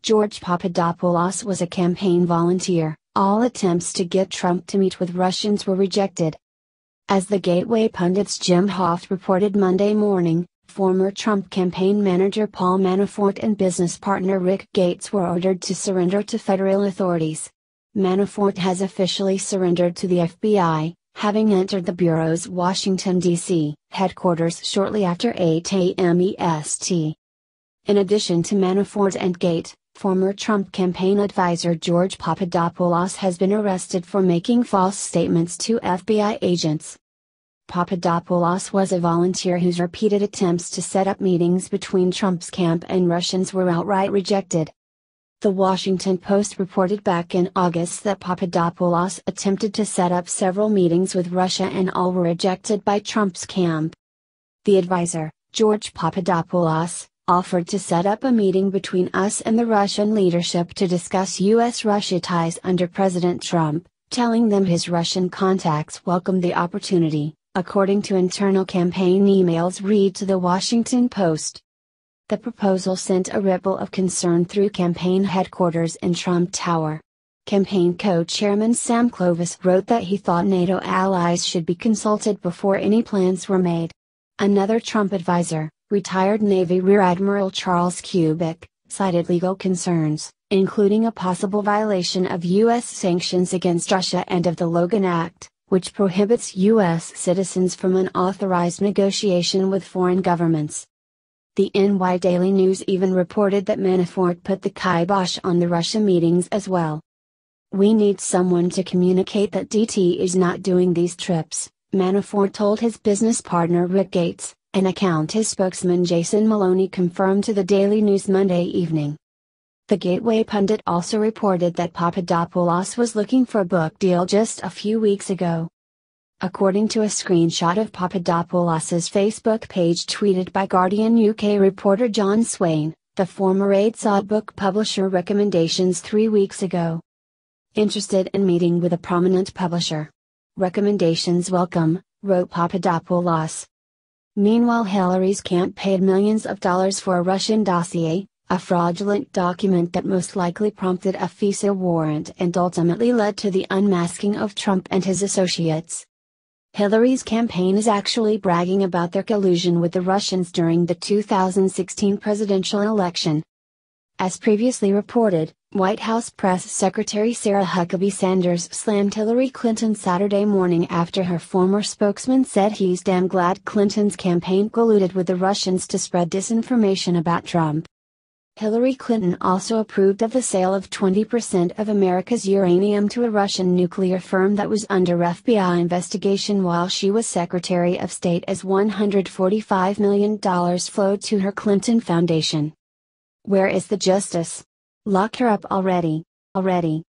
George Papadopoulos was a campaign volunteer. All attempts to get Trump to meet with Russians were rejected. As the Gateway pundit's Jim Hoft reported Monday morning, former Trump campaign manager Paul Manafort and business partner Rick Gates were ordered to surrender to federal authorities. Manafort has officially surrendered to the FBI, having entered the Bureau's Washington, D.C. headquarters shortly after 8 a.m. EST. In addition to Manafort and Gates, former Trump campaign advisor George Papadopoulos has been arrested for making false statements to FBI agents. Papadopoulos was a volunteer whose repeated attempts to set up meetings between Trump's camp and Russians were outright rejected. The Washington Post reported back in August that Papadopoulos attempted to set up several meetings with Russia and all were rejected by Trump's camp. The advisor, George Papadopoulos, offered to set up a meeting between us and the Russian leadership to discuss U.S.-Russia ties under President Trump, telling them his Russian contacts welcomed the opportunity, according to internal campaign emails read to the Washington Post. The proposal sent a ripple of concern through campaign headquarters in Trump Tower. Campaign co-chairman Sam Clovis wrote that he thought NATO allies should be consulted before any plans were made. Another Trump advisor, retired Navy Rear Admiral Charles Kubik, cited legal concerns, including a possible violation of U.S. sanctions against Russia and of the Logan Act, which prohibits U.S. citizens from unauthorized negotiation with foreign governments. The NY Daily News even reported that Manafort put the kibosh on the Russia meetings as well. "We need someone to communicate that DT is not doing these trips," Manafort told his business partner Rick Gates, an account his spokesman Jason Maloney confirmed to the Daily News Monday evening. The Gateway pundit also reported that Papadopoulos was looking for a book deal just a few weeks ago. According to a screenshot of Papadopoulos's Facebook page tweeted by Guardian UK reporter John Swain, the former Aid saw book publisher recommendations 3 weeks ago. "Interested in meeting with a prominent publisher. Recommendations welcome," wrote Papadopoulos. Meanwhile, Hillary's camp paid millions of dollars for a Russian dossier, a fraudulent document that most likely prompted a FISA warrant and ultimately led to the unmasking of Trump and his associates. Hillary's campaign is actually bragging about their collusion with the Russians during the 2016 presidential election. As previously reported, White House Press Secretary Sarah Huckabee Sanders slammed Hillary Clinton Saturday morning after her former spokesman said he's damn glad Clinton's campaign colluded with the Russians to spread disinformation about Trump. Hillary Clinton also approved of the sale of 20% of America's uranium to a Russian nuclear firm that was under FBI investigation while she was Secretary of State as $145 million flowed to her Clinton Foundation. Where is the justice? Lock her up already.